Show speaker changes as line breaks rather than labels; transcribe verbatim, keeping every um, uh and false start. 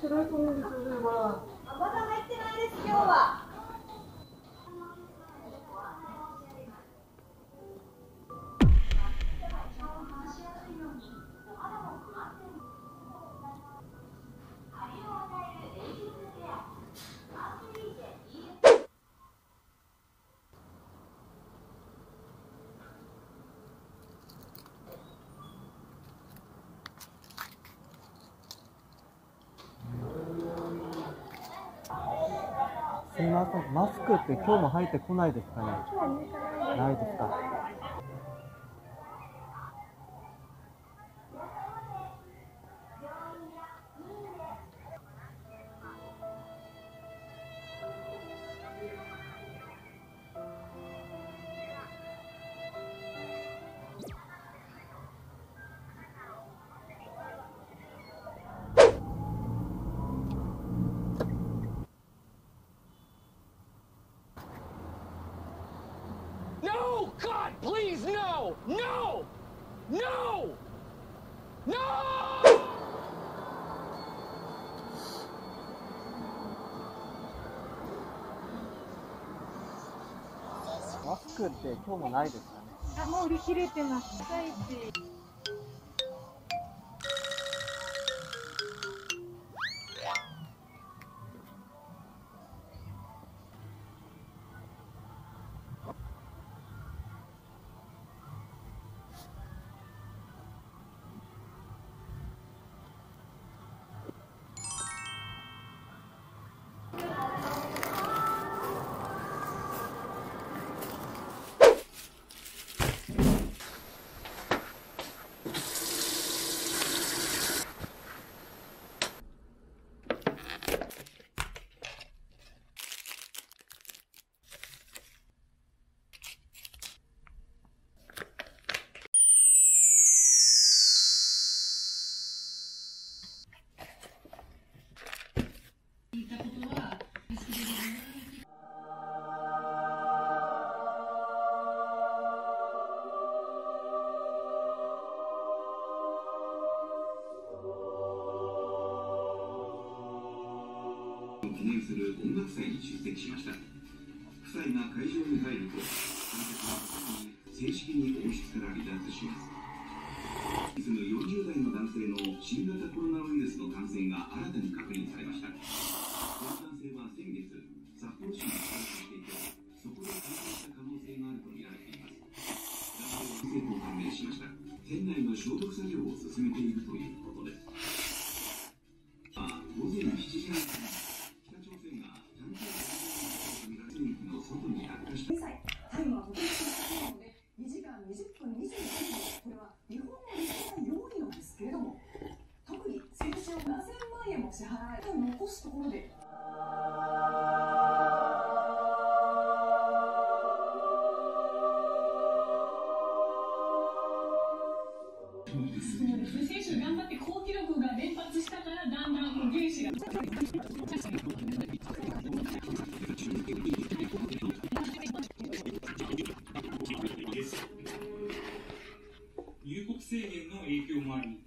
白い米ですよね、これ。
あ、まだ入ってないです、今日は。
すみません、マスクって今日も入ってこないですかね。ないですか。
No! God, please, no! No! No! No!
マスクって今日もないですかね。
あ、もう売り切れてます。はい。
記念する音楽祭に出席しました。夫妻が会場に入ると、観客は正式に王室から離脱します。住むよんじゅう代の男性の新型コロナウイルスの感染が新たに確認されました。この男性は先月、札幌市に帰省していて、そこで感染した可能性があるとみられています。男性は陽性と判明しました。店内の消毒作業を進めているということです。午前しちじはん過ぎ、
タイムはとても少ないので、にじかんにじゅっぷんにじゅういちふん、これは日本の歴代よんいなんですけれども、特に先週ななせんまんえんも支払いを残すところで。
選手頑張って好記録が連発したから、だんだん原子が。
入国制限の影響もあり、